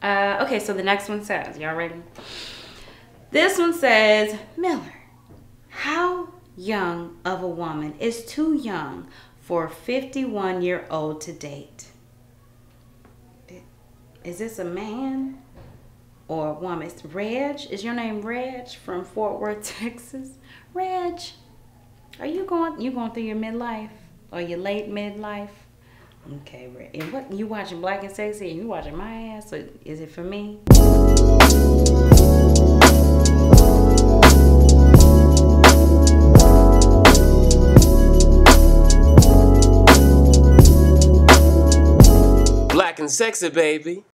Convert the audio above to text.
Okay, so the next one says, y'all ready? This one says, Miller, how young of a woman is too young for a 51-year-old to date? Is this a man or a woman? It's Reg. Is your name Reg from Fort Worth, Texas? Reg, are you going through your midlife or your late midlife? Okay, Reg. And what, you watching Black and Sexy and you watching my ass? So is it for me? Black and Sexy, baby.